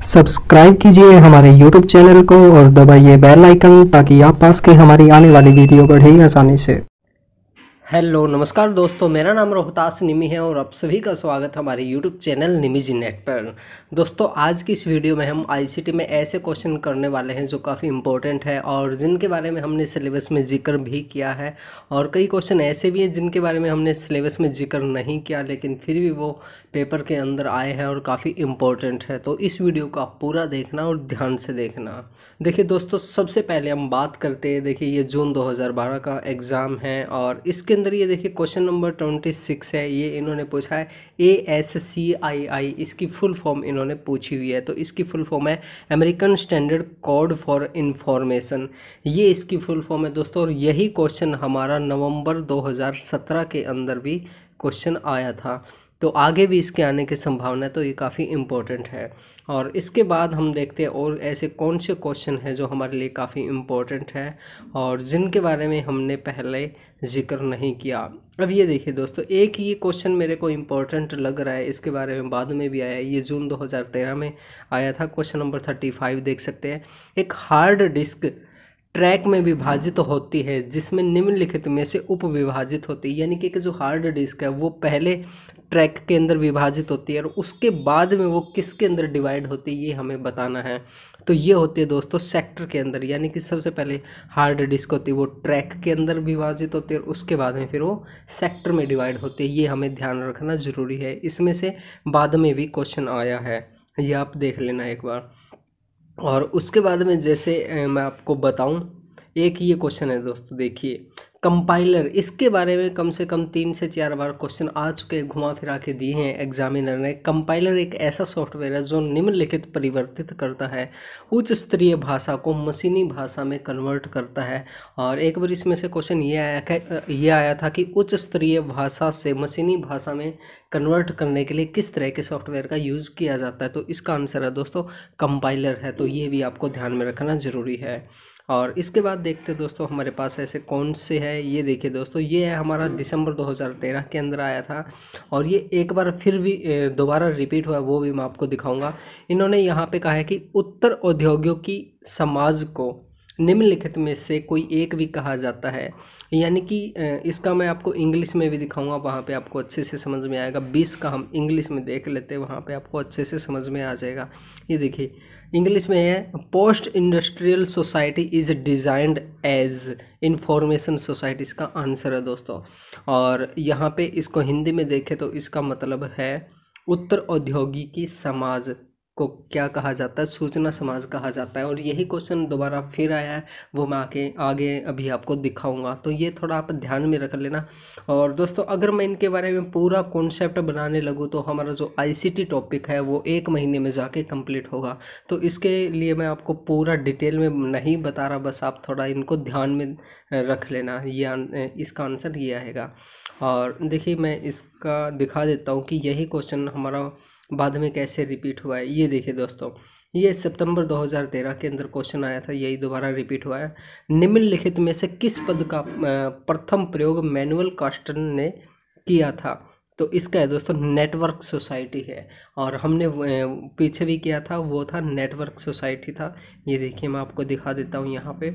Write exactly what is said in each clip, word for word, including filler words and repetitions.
Subscribe कीजिए हमारे YouTube channel को और दबाइए बेल आइकन ताकि आप पास के हमारी आने वाली वीडियो बढ़े आसानी से। हेलो नमस्कार दोस्तों, मेरा नाम रोहतास निमी है और आप सभी का स्वागत है हमारे यूट्यूब चैनल निमीज नेट पर। दोस्तों आज की इस वीडियो में हम आईसीटी में ऐसे क्वेश्चन करने वाले हैं जो काफ़ी इंपॉर्टेंट है और जिनके बारे में हमने सिलेबस में जिक्र भी किया है, और कई क्वेश्चन ऐसे भी हैं जिनके बारे में हमने सिलेबस में जिक्र नहीं किया लेकिन फिर भी वो पेपर के अंदर आए हैं और काफ़ी इम्पोर्टेंट है। तो इस वीडियो को आप पूरा देखना और ध्यान से देखना। देखिए दोस्तों, सबसे पहले हम बात करते हैं, देखिए ये जून दो हज़ार बारह का एग्ज़ाम है और इसके अंदर ये देखिए क्वेश्चन नंबर ट्वेंटी सिक्स है। ये इन्होंने पूछा है ए एस सी आई आई, इसकी फुल फॉर्म इन्होंने पूछी हुई है। तो इसकी फुल फॉर्म है American standard code for information, ये इसकी फुल फॉर्म है दोस्तों। और यही क्वेश्चन हमारा नवंबर दो हज़ार सत्रह के अंदर भी क्वेश्चन आया था, तो आगे भी इसके आने की संभावना है, तो ये काफ़ी इम्पोर्टेंट है। और इसके बाद हम देखते हैं और ऐसे कौन से क्वेश्चन हैं जो हमारे लिए काफ़ी इम्पोर्टेंट है और जिनके बारे में हमने पहले जिक्र नहीं किया। अब ये देखिए दोस्तों, एक ये क्वेश्चन मेरे को इम्पोर्टेंट लग रहा है, इसके बारे में बाद में भी आया है। ये जून दो हज़ार तेरह में आया था, क्वेश्चन नंबर थर्टी फाइव देख सकते हैं। एक हार्ड डिस्क ट्रैक में विभाजित होती है जिसमें निम्नलिखित में से उप विभाजित होती है, यानी कि जो हार्ड डिस्क है वो पहले ट्रैक के अंदर विभाजित होती है और उसके बाद में वो किसके अंदर डिवाइड होती है ये हमें बताना है। तो ये होती है दोस्तों सेक्टर के अंदर, यानी कि सबसे पहले हार्ड डिस्क होती है वो ट्रैक के अंदर विभाजित होती है और उसके बाद में फिर वो सेक्टर में डिवाइड होती है। ये हमें ध्यान रखना ज़रूरी है, इसमें से बाद में भी क्वेश्चन आया है, ये आप देख लेना एक बार। और उसके बाद में जैसे मैं आपको बताऊं, एक ये क्वेश्चन है दोस्तों, देखिए कंपाइलर, इसके बारे में कम से कम तीन से चार बार क्वेश्चन आ चुके हैं, घुमा फिरा के दिए हैं एग्जामिनर ने। कंपाइलर एक ऐसा सॉफ्टवेयर है जो निम्नलिखित परिवर्तित करता है, उच्च स्तरीय भाषा को मशीनी भाषा में कन्वर्ट करता है। और एक बार इसमें से क्वेश्चन ये आया ये आया था कि उच्च स्तरीय भाषा से मशीनी भाषा में कन्वर्ट करने के लिए किस तरह के सॉफ्टवेयर का यूज़ किया जाता है। तो इसका आंसर है दोस्तों कंपाइलर है, तो ये भी आपको ध्यान में रखना ज़रूरी है। और इसके बाद देखते हैं दोस्तों हमारे पास ऐसे कौन से है। ये देखिए दोस्तों, ये है हमारा दिसंबर दो हज़ार तेरह के अंदर आया था और ये एक बार फिर भी दोबारा रिपीट हुआ, वो भी मैं आपको दिखाऊंगा। इन्होंने यहाँ पे कहा है कि उत्तर औद्योगिकी समाज को निम्नलिखित में से कोई एक भी कहा जाता है, यानी कि इसका मैं आपको इंग्लिश में भी दिखाऊंगा, वहाँ पे आपको अच्छे से समझ में आएगा। बीस का हम इंग्लिश में देख लेते हैं, वहाँ पे आपको अच्छे से समझ में आ जाएगा। ये देखिए इंग्लिश में है, post industrial society is designed as information society, इसका आंसर है दोस्तों। और यहाँ पे इसको हिंदी में देखें तो इसका मतलब है उत्तर औद्योगिकी समाज को क्या कहा जाता है, सूचना समाज कहा जाता है। और यही क्वेश्चन दोबारा फिर आया है, वो मैं आके आगे अभी आपको दिखाऊंगा, तो ये थोड़ा आप ध्यान में रख लेना। और दोस्तों अगर मैं इनके बारे में पूरा कॉन्सेप्ट बनाने लगूँ तो हमारा जो आईसीटी टॉपिक है वो एक महीने में जाके कंप्लीट होगा, तो इसके लिए मैं आपको पूरा डिटेल में नहीं बता रहा, बस आप थोड़ा इनको ध्यान में रख लेना। ये इसका आंसर ये आएगा। और देखिए मैं इसका दिखा देता हूँ कि यही क्वेश्चन हमारा बाद में कैसे रिपीट हुआ है। ये देखिए दोस्तों, ये सितंबर दो हज़ार तेरह के अंदर क्वेश्चन आया था, यही दोबारा रिपीट हुआ है। निम्नलिखित में से किस पद का प्रथम प्रयोग मैनुअल कास्टन ने किया था। तो इसका है दोस्तों नेटवर्क सोसाइटी है, और हमने पीछे भी किया था, वो था नेटवर्क सोसाइटी था। ये देखिए मैं आपको दिखा देता हूँ यहाँ पे,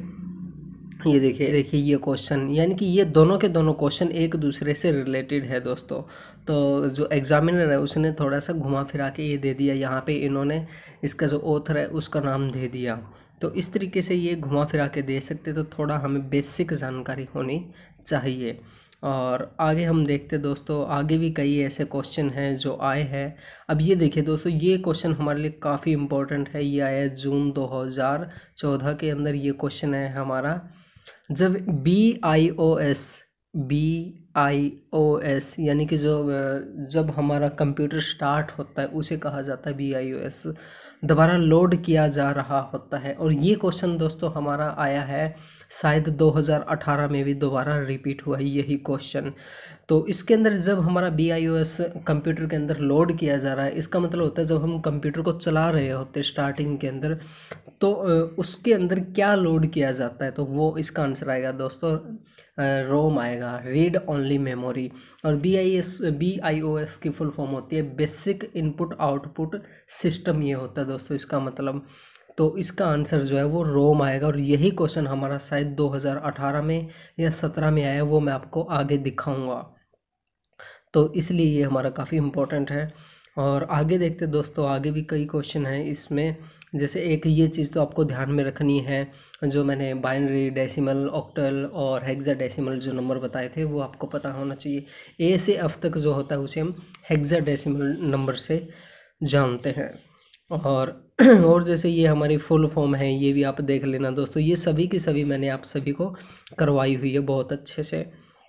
ये देखिए देखिए ये क्वेश्चन, यानी कि ये दोनों के दोनों क्वेश्चन एक दूसरे से रिलेटेड है दोस्तों। तो जो एग्जामिनर है उसने थोड़ा सा घुमा फिरा के ये दे दिया, यहाँ पे इन्होंने इसका जो ऑथर है उसका नाम दे दिया। तो इस तरीके से ये घुमा फिरा के दे सकते, तो थोड़ा हमें बेसिक जानकारी होनी चाहिए। और आगे हम देखते दोस्तों, आगे भी कई ऐसे क्वेश्चन हैं जो आए हैं। अब ये देखिए दोस्तों, ये क्वेश्चन हमारे लिए काफ़ी इम्पोर्टेंट है, ये आया जून दो हज़ार चौदह के अंदर। ये क्वेश्चन है हमारा, जब B I O S B I O S यानी कि जो जब हमारा कंप्यूटर स्टार्ट होता है उसे कहा जाता है बी आई ओ एस, दोबारा लोड किया जा रहा होता है। और ये क्वेश्चन दोस्तों हमारा आया है शायद दो हज़ार अठारह में भी दोबारा रिपीट हुआ है यही क्वेश्चन। तो इसके अंदर जब हमारा B I O S computer के अंदर लोड किया जा रहा है, इसका मतलब होता है जब हम कंप्यूटर को चला रहे होते स्टार्टिंग के अंदर, तो उसके अंदर क्या लोड किया जाता है। तो वो इसका आंसर आएगा दोस्तों रोम आएगा, रीड ओनली ओनली मेमोरी। और B I S B I O S की फुल फॉर्म होती है बेसिक इनपुट आउटपुट सिस्टम, ये होता है दोस्तों इसका मतलब। तो इसका आंसर जो है वो रोम आएगा, और यही क्वेश्चन हमारा शायद दो हज़ार अठारह में या सत्रह में आया, वो मैं आपको आगे दिखाऊंगा। तो इसलिए ये हमारा काफ़ी इम्पोर्टेंट है। और आगे देखते दोस्तों, आगे भी कई क्वेश्चन हैं इसमें। जैसे एक ये चीज़ तो आपको ध्यान में रखनी है, जो मैंने बाइनरी, डेसिमल, ऑक्टल और हेक्साडेसिमल जो नंबर बताए थे वो आपको पता होना चाहिए। ए से एफ तक जो होता है उसे हम हेक्साडेसिमल नंबर से जानते हैं। और और जैसे ये हमारी फुल फॉर्म है, ये भी आप देख लेना दोस्तों। ये सभी की सभी मैंने आप सभी को करवाई हुई है बहुत अच्छे से।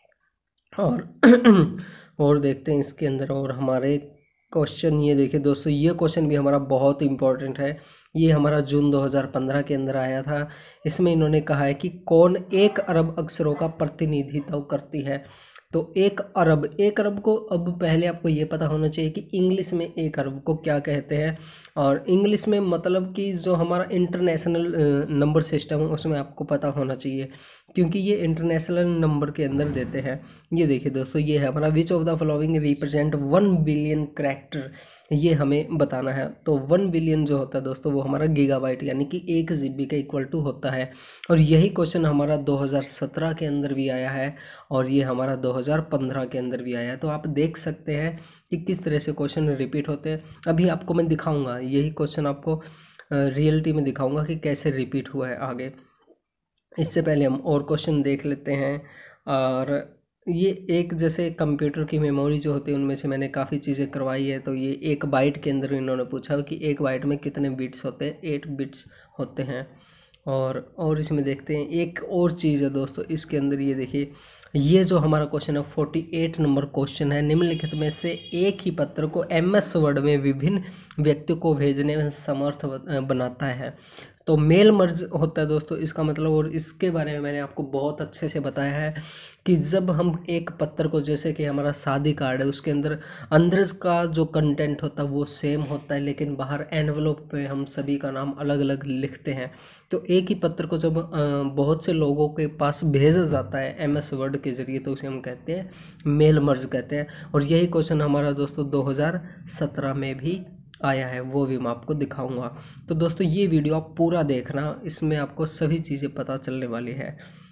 और और देखते हैं इसके अंदर और हमारे क्वेश्चन। ये देखिए दोस्तों, ये क्वेश्चन भी हमारा बहुत इंपॉर्टेंट है। ये हमारा जून दो हज़ार पंद्रह के अंदर आया था। इसमें इन्होंने कहा है कि कौन एक अरब अक्षरों का प्रतिनिधित्व करती है। तो एक अरब एक अरब को, अब पहले आपको ये पता होना चाहिए कि इंग्लिश में एक अरब को क्या कहते हैं। और इंग्लिश में मतलब कि जो हमारा इंटरनेशनल नंबर सिस्टम है उसमें आपको पता होना चाहिए, क्योंकि ये इंटरनेशनल नंबर के अंदर देते हैं। ये देखिए दोस्तों, ये है हमारा which of the following represent one billion character, ये हमें बताना है। तो वन बिलियन जो होता है दोस्तों वो हमारा गीगाबाइट यानी कि एक जीबी का इक्वल टू होता है। और यही क्वेश्चन हमारा दो हज़ार सत्रह के अंदर भी आया है, और ये हमारा दो हज़ार पंद्रह के अंदर भी आया है। तो आप देख सकते हैं कि किस तरह से क्वेश्चन रिपीट होते हैं। अभी आपको मैं दिखाऊंगा यही क्वेश्चन, आपको रियलिटी में दिखाऊंगा कि कैसे रिपीट हुआ है आगे। इससे पहले हम और क्वेश्चन देख लेते हैं। और ये एक जैसे कंप्यूटर की मेमोरी जो होती है उनमें से मैंने काफ़ी चीज़ें करवाई है। तो ये एक बाइट के अंदर इन्होंने पूछा कि एक बाइट में कितने बिट्स होते हैं, एट बिट्स होते हैं। और और इसमें देखते हैं एक और चीज़ है दोस्तों इसके अंदर। ये देखिए, ये जो हमारा क्वेश्चन है अड़तालीस नंबर क्वेश्चन है। निम्नलिखित में से एक ही पत्र को एम एस वर्ड में विभिन्न व्यक्तियों को भेजने में समर्थ बनाता है। तो मेल मर्ज होता है दोस्तों इसका मतलब। और इसके बारे में मैंने आपको बहुत अच्छे से बताया है कि जब हम एक पत्र को, जैसे कि हमारा शादी कार्ड है, उसके अंदर अंदर का जो कंटेंट होता है वो सेम होता है, लेकिन बाहर एनवलप पे हम सभी का नाम अलग अलग लिखते हैं। तो एक ही पत्र को जब बहुत से लोगों के पास भेजा जाता है एम एस वर्ड के जरिए, तो उसे हम कहते हैं मेल मर्ज कहते हैं। और यही क्वेश्चन हमारा दोस्तों दो हज़ार सत्रह में भी आया है, वो भी मैं आपको दिखाऊंगा। तो दोस्तों ये वीडियो आप पूरा देखना, इसमें आपको सभी चीज़ें पता चलने वाली है।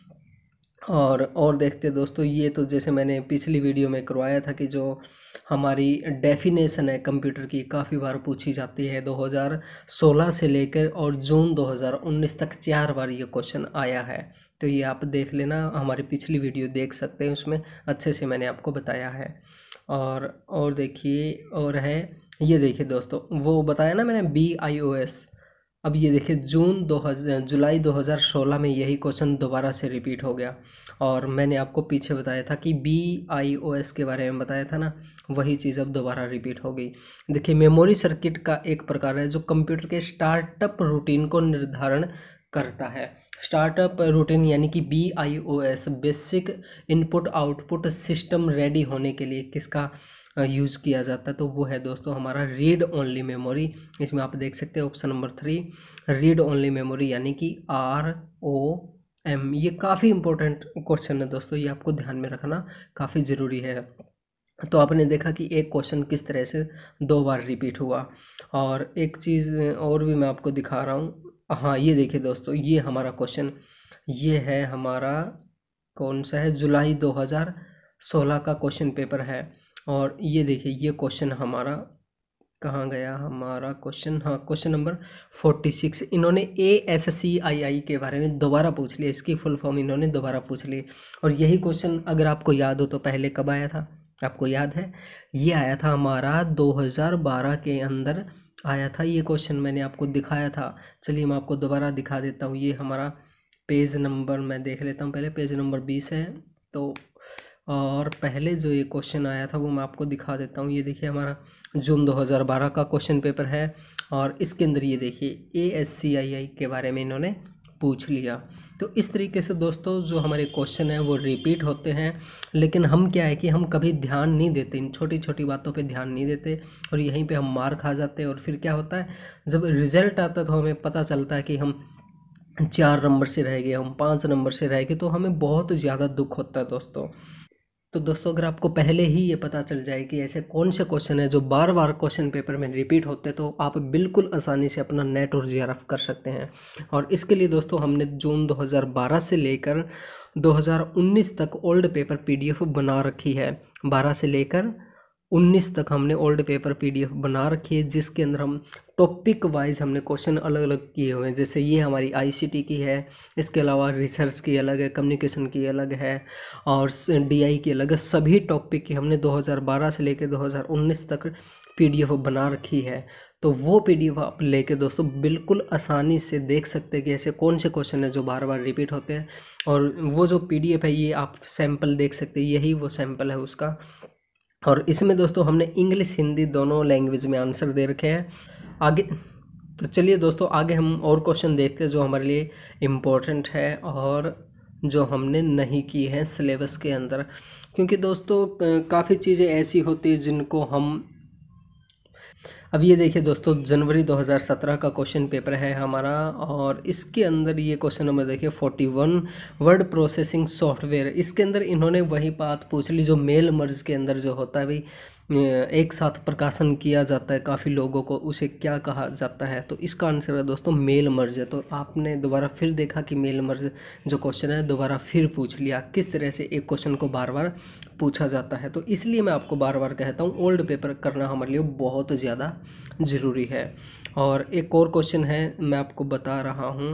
और और देखते दोस्तों, ये तो जैसे मैंने पिछली वीडियो में करवाया था कि जो हमारी डेफिनेशन है कंप्यूटर की काफ़ी बार पूछी जाती है। दो हज़ार सोलह से लेकर और जून दो हज़ार उन्नीस तक चार बार ये क्वेश्चन आया है। तो ये आप देख लेना, हमारी पिछली वीडियो देख सकते हैं, उसमें अच्छे से मैंने आपको बताया है। और और देखिए, और है ये देखिए दोस्तों, वो बताया ना मैंने बी आई ओ एस। अब ये देखिए जून दो हज़ार जुलाई दो हज़ार सोलह में यही क्वेश्चन दोबारा से रिपीट हो गया। और मैंने आपको पीछे बताया था कि बी आई ओ एस के बारे में बताया था ना, वही चीज़ अब दोबारा रिपीट हो गई। देखिए, मेमोरी सर्किट का एक प्रकार है जो कंप्यूटर के स्टार्टअप रूटीन को निर्धारण करता है। स्टार्टअप रूटीन यानी कि B I O S basic input output system ready होने के लिए किसका यूज़ किया जाता है, तो वो है दोस्तों हमारा रीड ओनली मेमोरी। इसमें आप देख सकते हैं option number three, read only memory यानी कि आर ओ एम। ये काफ़ी इंपॉर्टेंट क्वेश्चन है दोस्तों, ये आपको ध्यान में रखना काफ़ी ज़रूरी है। तो आपने देखा कि एक क्वेश्चन किस तरह से दो बार रिपीट हुआ। और एक चीज़ और भी मैं आपको दिखा रहा हूँ। हाँ, ये देखिए दोस्तों, ये हमारा क्वेश्चन, ये है हमारा कौन सा है, जुलाई दो हज़ार सोलह का क्वेश्चन पेपर है। और ये देखिए, ये क्वेश्चन हमारा कहाँ गया हमारा क्वेश्चन, हाँ क्वेश्चन नंबर छियालीस। इन्होंने ए एस सी आई आई के बारे में दोबारा पूछ लिया, इसकी फुल फॉर्म इन्होंने दोबारा पूछ ली। और यही क्वेश्चन अगर आपको याद हो तो पहले कब आया था, आपको याद है? ये आया था हमारा दो हज़ार बारह के अंदर आया था ये क्वेश्चन, मैंने आपको दिखाया था। चलिए मैं आपको दोबारा दिखा देता हूँ। ये हमारा पेज नंबर मैं देख लेता हूँ पहले, पेज नंबर बीस है। तो और पहले जो ये क्वेश्चन आया था वो मैं आपको दिखा देता हूँ। ये देखिए हमारा जून दो हज़ार बारह का क्वेश्चन पेपर है, और इसके अंदर ये देखिए ए एस सी आई आई के बारे में इन्होंने पूछ लिया। तो इस तरीके से दोस्तों जो हमारे क्वेश्चन हैं वो रिपीट होते हैं, लेकिन हम क्या है कि हम कभी ध्यान नहीं देते, इन छोटी छोटी बातों पे ध्यान नहीं देते, और यहीं पे हम मार खा जाते हैं। और फिर क्या होता है, जब रिजल्ट आता है तो हमें पता चलता है कि हम चार नंबर से रह गए, हम पाँच नंबर से रह गए, तो हमें बहुत ज़्यादा दुख होता है दोस्तों। तो दोस्तों अगर आपको पहले ही ये पता चल जाए कि ऐसे कौन से क्वेश्चन है जो बार बार क्वेश्चन पेपर में रिपीट होते हैं, तो आप बिल्कुल आसानी से अपना नेट और जीआरएफ कर सकते हैं। और इसके लिए दोस्तों हमने जून दो हज़ार बारह से लेकर दो हज़ार उन्नीस तक ओल्ड पेपर पीडीएफ बना रखी है। बारह से लेकर उन्नीस तक हमने ओल्ड पेपर पीडीएफ बना रखी है, जिसके अंदर हम टॉपिक वाइज हमने क्वेश्चन अलग अलग किए हुए हैं। जैसे ये हमारी आईसीटी की है, इसके अलावा रिसर्च की अलग है, कम्युनिकेशन की अलग है और डीआई की अलग है। सभी टॉपिक की हमने दो हज़ार बारह से लेकर दो हज़ार उन्नीस तक पीडीएफ बना रखी है। तो वो पीडीएफ आप लेके दोस्तों बिल्कुल आसानी से देख सकते हैं कि ऐसे कौन से क्वेश्चन है जो बार बार रिपीट होते हैं। और वो जो पीडीएफ है ये आप सैम्पल देख सकते हैं, यही वो सैम्पल है उसका। और इसमें दोस्तों हमने इंग्लिश हिंदी दोनों लैंग्वेज में आंसर दे रखे हैं। आगे तो चलिए दोस्तों आगे हम और क्वेश्चन देखते हैं जो हमारे लिए इम्पोर्टेंट है और जो हमने नहीं की है सिलेबस के अंदर। क्योंकि दोस्तों काफ़ी चीज़ें ऐसी होती हैं जिनको हम, अब ये देखिए दोस्तों जनवरी दो हज़ार सत्रह का क्वेश्चन पेपर है हमारा और इसके अंदर ये क्वेश्चन नंबर देखिए इकतालीस वर्ड प्रोसेसिंग सॉफ्टवेयर। इसके अंदर इन्होंने वही बात पूछ ली जो मेल मर्ज के अंदर जो होता है भाई, एक साथ प्रकाशन किया जाता है काफ़ी लोगों को, उसे क्या कहा जाता है। तो इसका आंसर है दोस्तों मेल मर्ज है। तो आपने दोबारा फिर देखा कि मेल मर्ज जो क्वेश्चन है दोबारा फिर पूछ लिया, किस तरह से एक क्वेश्चन को बार बार पूछा जाता है। तो इसलिए मैं आपको बार बार कहता हूँ ओल्ड पेपर करना हमारे लिए बहुत ज़्यादा ज़रूरी है। और एक और क्वेश्चन है मैं आपको बता रहा हूँ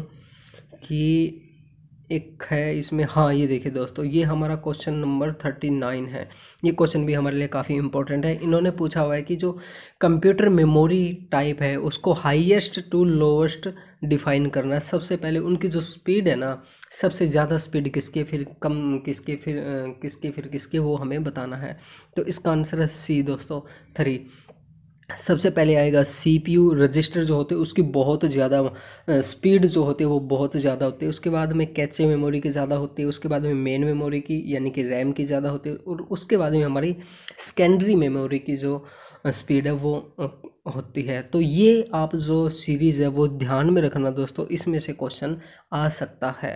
कि एक है इसमें, हाँ ये देखिए दोस्तों ये हमारा क्वेश्चन नंबर थर्टी नाइन है। ये क्वेश्चन भी हमारे लिए काफ़ी इंपॉर्टेंट है। इन्होंने पूछा हुआ है कि जो कंप्यूटर मेमोरी टाइप है उसको हाईएस्ट टू लोवेस्ट डिफाइन करना है। सबसे पहले उनकी जो स्पीड है ना, सबसे ज़्यादा स्पीड किसके, फिर कम किसके, फिर किसके फिर किसके, वो हमें बताना है। तो इसका आंसर है सी दोस्तों थ्री। सबसे पहले आएगा सीपीयू रजिस्टर जो होते हैं उसकी बहुत ज़्यादा स्पीड जो होती है वो बहुत ज़्यादा होती है। उसके बाद में कैचे मेमोरी की ज़्यादा होती है, उसके बाद में मेन मेमोरी की यानी कि रैम की ज़्यादा होती है और उसके बाद में हमारी सेकेंडरी मेमोरी की जो स्पीड है वो होती है। तो ये आप जो सीरीज़ है वो ध्यान में रखना दोस्तों, इसमें से क्वेश्चन आ सकता है।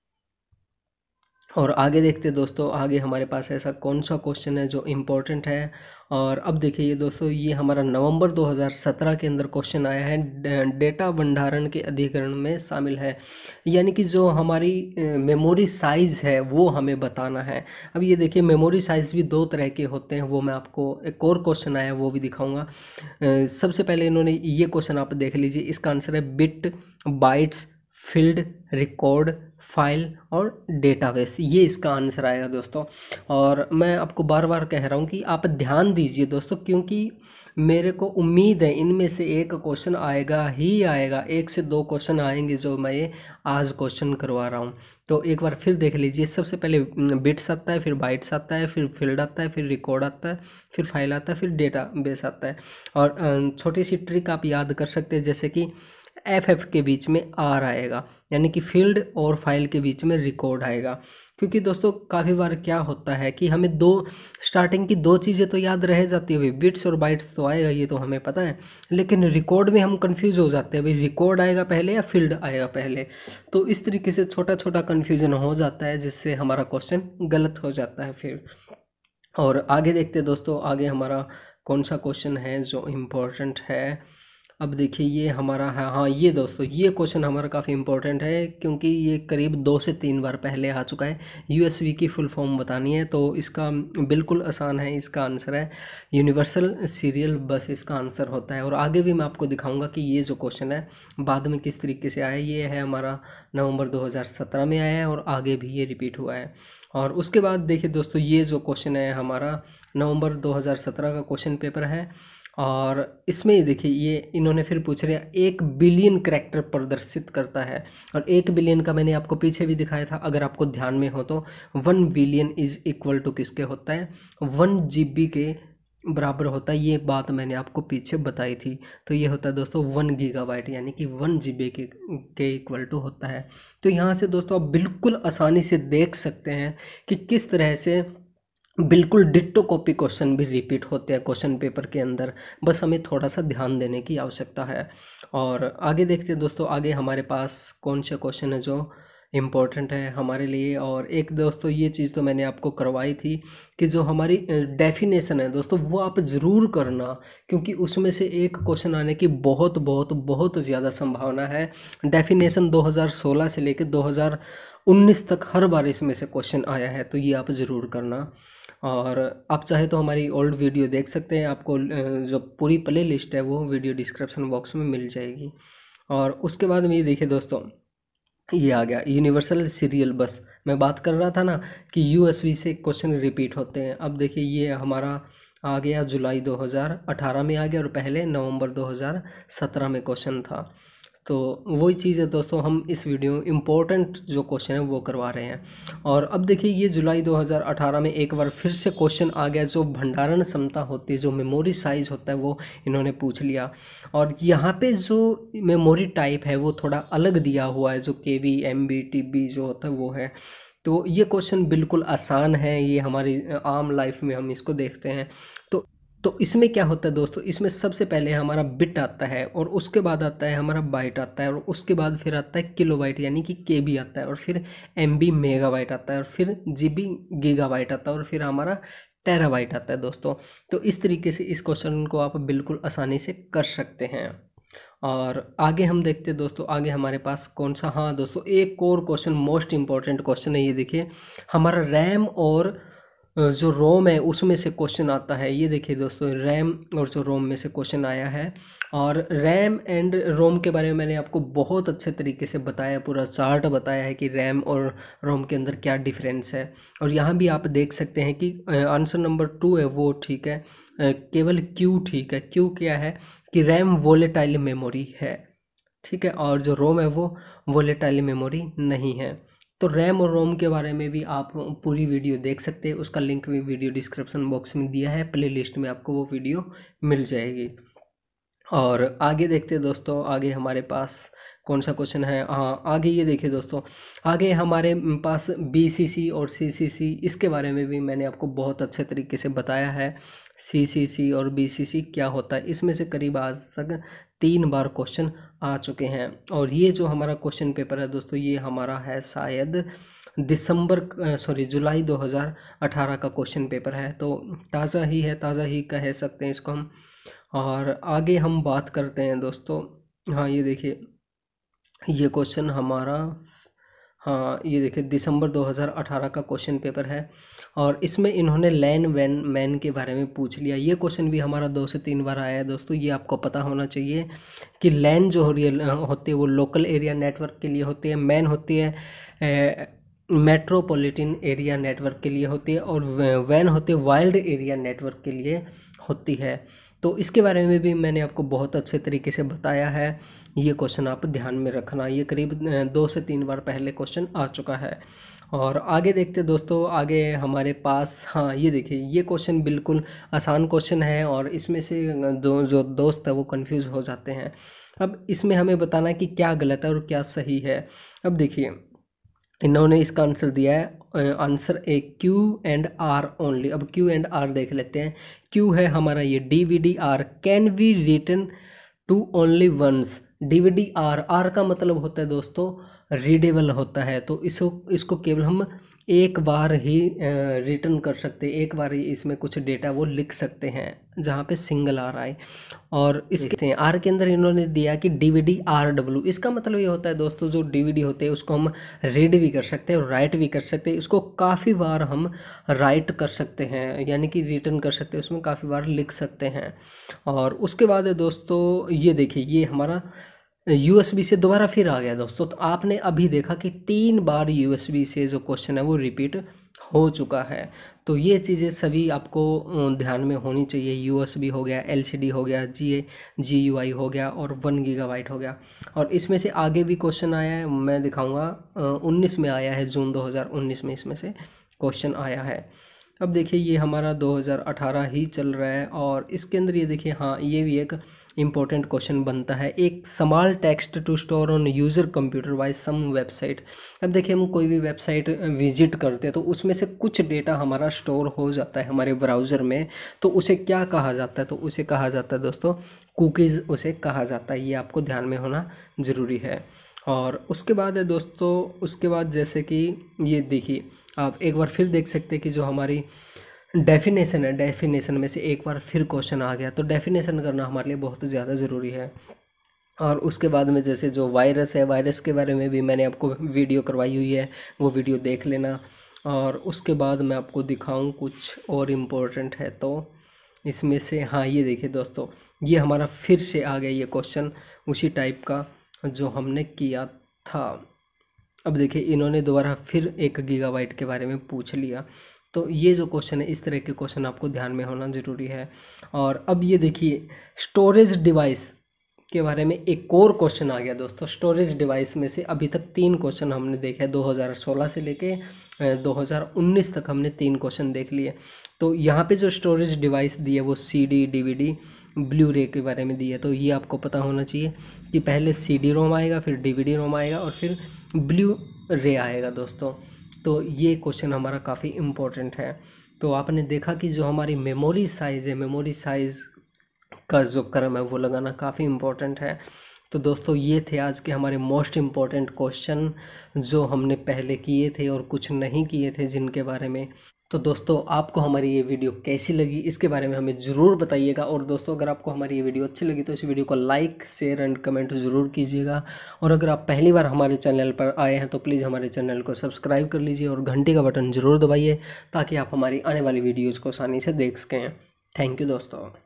और आगे देखते हैं दोस्तों, आगे हमारे पास ऐसा कौन सा क्वेश्चन है जो इम्पोर्टेंट है। और अब देखिए ये दोस्तों ये हमारा नवंबर दो हज़ार सत्रह के अंदर क्वेश्चन आया है, डेटा भंडारण के अधिकरण में शामिल है, यानी कि जो हमारी मेमोरी साइज़ है वो हमें बताना है। अब ये देखिए मेमोरी साइज़ भी दो तरह के होते हैं, वो मैं आपको एक और क्वेश्चन आया वो भी दिखाऊंगा। सबसे पहले इन्होंने ये क्वेश्चन आप देख लीजिए, इसका आंसर है bit, bytes, field, record, file और डेटाबेस, ये इसका आंसर आएगा दोस्तों। और मैं आपको बार बार कह रहा हूँ कि आप ध्यान दीजिए दोस्तों, क्योंकि मेरे को उम्मीद है इनमें से एक क्वेश्चन आएगा ही आएगा, एक से दो क्वेश्चन आएंगे जो मैं ये आज क्वेश्चन करवा रहा हूँ। तो एक बार फिर देख लीजिए, सबसे पहले बिट्स आता है, फिर बाइट्स आता है, फिर फील्ड आता है, फिर रिकॉर्ड आता है, फिर फाइल आता है, फिर डेटाबेस आता है। और छोटी सी ट्रिक आप याद कर सकते हैं, जैसे कि एफ एफ के बीच में आर आएगा, यानी कि फील्ड और फाइल के बीच में रिकॉर्ड आएगा। क्योंकि दोस्तों काफ़ी बार क्या होता है कि हमें दो स्टार्टिंग की दो चीज़ें तो याद रह जाती है, भाई बिट्स और बाइट्स तो आएगा ये तो हमें पता है, लेकिन रिकॉर्ड में हम कंफ्यूज हो जाते हैं, भाई रिकॉर्ड आएगा पहले या फील्ड आएगा पहले। तो इस तरीके से छोटा छोटा कन्फ्यूजन हो जाता है जिससे हमारा क्वेश्चन गलत हो जाता है फिर। और आगे देखते हैं दोस्तों, आगे हमारा कौन सा क्वेश्चन है जो इम्पोर्टेंट है। अब देखिए ये हमारा है, हाँ ये दोस्तों ये क्वेश्चन हमारा काफ़ी इंपॉर्टेंट है, क्योंकि ये करीब दो से तीन बार पहले आ चुका है। यूएसबी की फुल फॉर्म बतानी है, तो इसका बिल्कुल आसान है, इसका आंसर है यूनिवर्सल सीरियल बस, इसका आंसर होता है। और आगे भी मैं आपको दिखाऊंगा कि ये जो क्वेश्चन है बाद में किस तरीके से आया। ये है हमारा नवंबर दो हज़ार सत्रह में आया है और आगे भी ये रिपीट हुआ है। और उसके बाद देखिए दोस्तों ये जो क्वेश्चन है हमारा नवंबर दो हज़ार सत्रह का क्वेश्चन पेपर है, और इसमें देखिए ये इन्होंने फिर पूछ रहे हैं एक बिलियन करैक्टर प्रदर्शित करता है। और एक बिलियन का मैंने आपको पीछे भी दिखाया था, अगर आपको ध्यान में हो तो one billion is equal to किसके होता है, वन जीबी के बराबर होता है। ये बात मैंने आपको पीछे बताई थी। तो ये होता है दोस्तों वन गीगाबाइट, यानी कि वन जीबी के के इक्वल टू होता है। तो यहाँ से दोस्तों आप बिल्कुल आसानी से देख सकते हैं कि किस तरह से बिल्कुल डिट्टो कॉपी क्वेश्चन भी रिपीट होते हैं क्वेश्चन पेपर के अंदर, बस हमें थोड़ा सा ध्यान देने की आवश्यकता है। और आगे देखते हैं दोस्तों, आगे हमारे पास कौन से क्वेश्चन है जो इम्पोर्टेंट है हमारे लिए। और एक दोस्तों ये चीज़ तो मैंने आपको करवाई थी कि जो हमारी डेफिनेशन है दोस्तों वो आप ज़रूर करना, क्योंकि उसमें से एक क्वेश्चन आने की बहुत बहुत बहुत ज़्यादा संभावना है। डेफिनेशन दो हज़ार सोलह से लेकर दो हज़ार उन्नीस तक हर बार इसमें से क्वेश्चन आया है, तो ये आप ज़रूर करना। और आप चाहे तो हमारी ओल्ड वीडियो देख सकते हैं, आपको जो पूरी प्ले लिस्ट है वो वीडियो डिस्क्रिप्शन बॉक्स में मिल जाएगी। और उसके बाद में ये देखिए दोस्तों, ये आ गया यूनिवर्सल सीरियल बस। मैं बात कर रहा था ना कि यूएसबी से क्वेश्चन रिपीट होते हैं। अब देखिए ये हमारा आ गया जुलाई दो हज़ार अठारह में आ गया, और पहले नवंबर दो हज़ार सत्रह में क्वेश्चन था। तो वही चीज़ है दोस्तों, हम इस वीडियो इम्पोर्टेंट जो क्वेश्चन है वो करवा रहे हैं। और अब देखिए ये जुलाई दो हज़ार अठारह में एक बार फिर से क्वेश्चन आ गया, जो भंडारण क्षमता होती है, जो मेमोरी साइज़ होता है वो इन्होंने पूछ लिया। और यहाँ पे जो मेमोरी टाइप है वो थोड़ा अलग दिया हुआ है, जो K B M B T B जो होता है वो है। तो ये क्वेश्चन बिल्कुल आसान है, ये हमारी आम लाइफ में हम इसको देखते हैं। तो तो इसमें क्या होता है दोस्तों, इसमें सबसे पहले हमारा बिट आता है, और उसके बाद आता है हमारा बाइट आता है, और उसके बाद फिर आता है किलोबाइट यानी कि केबी आता है, और फिर एमबी मेगाबाइट आता है, और फिर जीबी गीगाबाइट आता है, और फिर हमारा टेराबाइट आता है दोस्तों। तो इस तरीके से इस क्वेश्चन को आप बिल्कुल आसानी से कर सकते हैं। और आगे हम देखते हैं दोस्तों, आगे हमारे पास कौन सा, हाँ दोस्तों एक और क्वेश्चन मोस्ट इंपॉर्टेंट क्वेश्चन है। ये देखिए हमारा रैम और जो रोम है उसमें से क्वेश्चन आता है। ये देखिए दोस्तों रैम और जो रोम में से क्वेश्चन आया है। और रैम एंड रोम के बारे में मैंने आपको बहुत अच्छे तरीके से बताया, पूरा चार्ट बताया है कि रैम और रोम के अंदर क्या डिफरेंस है। और यहाँ भी आप देख सकते हैं कि आंसर नंबर टू है वो ठीक है, केवल क्यू ठीक है। क्यू क्या है कि रैम वोलेटाइल मेमोरी है, ठीक है, और जो रोम है वो वोलेटाइल मेमोरी नहीं है। तो रैम और रोम के बारे में भी आप पूरी वीडियो देख सकते हैं, उसका लिंक भी वीडियो डिस्क्रिप्शन बॉक्स में दिया है, प्ले लिस्ट में आपको वो वीडियो मिल जाएगी। और आगे देखते हैं दोस्तों, आगे हमारे पास कौन सा क्वेश्चन है। हाँ आगे ये देखिए दोस्तों, आगे हमारे पास बीसीसी और सीसीसी, इसके बारे में भी मैंने आपको बहुत अच्छे तरीके से बताया है। सीसीसी और बीसीसी क्या होता है, इसमें से करीब आज तक तीन बार क्वेश्चन आ चुके हैं। और ये जो हमारा क्वेश्चन पेपर है दोस्तों, ये हमारा है शायद दिसंबर सॉरी जुलाई दो हज़ार अठारह का क्वेश्चन पेपर है, तो ताज़ा ही है, ताज़ा ही कह सकते हैं इसको हम। और आगे हम बात करते हैं दोस्तों, हाँ ये देखिए ये क्वेश्चन हमारा, हाँ ये देखिए दिसंबर दो हज़ार अठारह का क्वेश्चन पेपर है, और इसमें इन्होंने लैन वैन मैन के बारे में पूछ लिया। ये क्वेश्चन भी हमारा दो से तीन बार आया है दोस्तों। ये आपको पता होना चाहिए कि लैन जो हो रही है होती है वो लोकल एरिया नेटवर्क के लिए होती है, मैन होती है मेट्रोपॉलिटन एरिया नेटवर्क के लिए होती है, और वैन होती है वाइल्ड एरिया नेटवर्क के लिए होती है। तो इसके बारे में भी मैंने आपको बहुत अच्छे तरीके से बताया है। ये क्वेश्चन आप ध्यान में रखना, ये करीब दो से तीन बार पहले क्वेश्चन आ चुका है। और आगे देखते दोस्तों, आगे हमारे पास, हाँ ये देखिए ये क्वेश्चन बिल्कुल आसान क्वेश्चन है, और इसमें से दो जो दोस्त है वो कंफ्यूज हो जाते हैं। अब इसमें हमें बताना है कि क्या गलत है और क्या सही है। अब देखिए इन्होंने इसका आंसर दिया है, answer A Q and R only. अब क्यू एंड आर देख लेते हैं। क्यू है हमारा ये D V D R can be written to only once. D V D R, R का मतलब होता है दोस्तों रीडेबल होता है, तो इसको इसको केवल हम एक बार ही रिटर्न कर सकते हैं, एक बार ही इसमें कुछ डेटा वो लिख सकते हैं, जहाँ पे सिंगल आर आए। और इसके आर के अंदर इन्होंने दिया कि डीवीडी आर डब्ल्यू, इसका मतलब ये होता है दोस्तों जो डीवीडी होते हैं उसको हम रीड भी कर सकते हैं और राइट भी कर सकते हैं, इसको काफ़ी बार हम राइट कर सकते हैं, यानी कि रिटर्न कर सकते हैं, उसमें काफ़ी बार लिख सकते हैं। और उसके बाद है दोस्तों ये देखिए ये हमारा यूएसबी से दोबारा फिर आ गया दोस्तों। तो आपने अभी देखा कि तीन बार यूएसबी से जो क्वेश्चन है वो रिपीट हो चुका है। तो ये चीज़ें सभी आपको ध्यान में होनी चाहिए। यूएसबी हो गया, एलसीडी हो गया, जी जी यू आई हो गया और वन गीगाबाइट हो गया। और इसमें से आगे भी क्वेश्चन आया है, मैं दिखाऊंगा, उन्नीस में आया है, जून दो हज़ार उन्नीस में इसमें से क्वेश्चन आया है। अब देखिए ये हमारा दो हज़ार अठारह ही चल रहा है और इसके अंदर ये देखिए हाँ ये भी एक इम्पोर्टेंट क्वेश्चन बनता है, एक small text to store on user computer by some website. अब देखिए हम कोई भी वेबसाइट विजिट करते हैं तो उसमें से कुछ डेटा हमारा स्टोर हो जाता है हमारे ब्राउज़र में, तो उसे क्या कहा जाता है, तो उसे कहा जाता है दोस्तों कुकीज़ उसे कहा जाता है, ये आपको ध्यान में होना ज़रूरी है। और उसके बाद है दोस्तों, उसके बाद जैसे कि ये देखिए, आप एक बार फिर देख सकते हैं कि जो हमारी डेफिनेशन है, डेफिनेशन में से एक बार फिर क्वेश्चन आ गया, तो डेफिनेशन करना हमारे लिए बहुत ज़्यादा ज़रूरी है। और उसके बाद में जैसे जो वायरस है, वायरस के बारे में भी मैंने आपको वीडियो करवाई हुई है, वो वीडियो देख लेना। और उसके बाद मैं आपको दिखाऊं कुछ और इम्पोर्टेंट है तो इसमें से, हाँ ये देखिए दोस्तों, ये हमारा फिर से आ गया ये क्वेश्चन उसी टाइप का जो हमने किया था। अब देखिए इन्होंने दोबारा फिर एक गीगाबाइट के बारे में पूछ लिया, तो ये जो क्वेश्चन है, इस तरह के क्वेश्चन आपको ध्यान में होना ज़रूरी है। और अब ये देखिए स्टोरेज डिवाइस के बारे में एक और क्वेश्चन आ गया दोस्तों। स्टोरेज डिवाइस में से अभी तक तीन क्वेश्चन हमने देखे हैं, दो हज़ार सोलह से लेके दो हज़ार उन्नीस तक हमने तीन क्वेश्चन देख लिए। तो यहाँ पे जो स्टोरेज डिवाइस दी है वो सीडी, डीवीडी, ब्लू रे के बारे में दी है। तो ये आपको पता होना चाहिए कि पहले सीडी रोम आएगा, फिर डीवीडी रोम आएगा और फिर ब्लू रे आएगा दोस्तों। तो ये क्वेश्चन हमारा काफ़ी इम्पोर्टेंट है। तो आपने देखा कि जो हमारी मेमोरी साइज़ है, मेमोरी साइज़ का जो क्रम है वो लगाना काफ़ी इम्पोर्टेंट है। तो दोस्तों ये थे आज के हमारे मोस्ट इम्पॉर्टेंट क्वेश्चन जो हमने पहले किए थे और कुछ नहीं किए थे जिनके बारे में। तो दोस्तों आपको हमारी ये वीडियो कैसी लगी इसके बारे में हमें ज़रूर बताइएगा। और दोस्तों अगर आपको हमारी ये वीडियो अच्छी लगी तो इस वीडियो को लाइक, शेयर एंड कमेंट ज़रूर कीजिएगा। और अगर आप पहली बार हमारे चैनल पर आए हैं तो प्लीज़ हमारे चैनल को सब्सक्राइब कर लीजिए और घंटी का बटन ज़रूर दबाइए ताकि आप हमारी आने वाली वीडियोज़ को आसानी से देख सकें। थैंक यू दोस्तों।